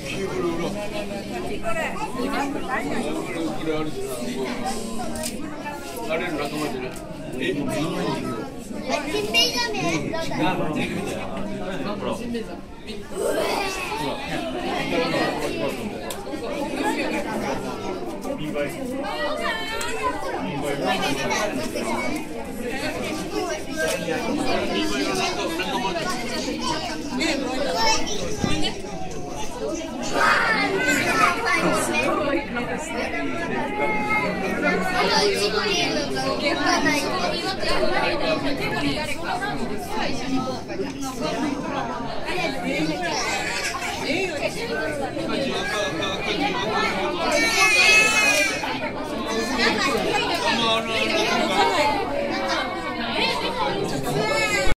あれの仲間じゃない。え、 ジンベエザメだった。 ほら。 あれ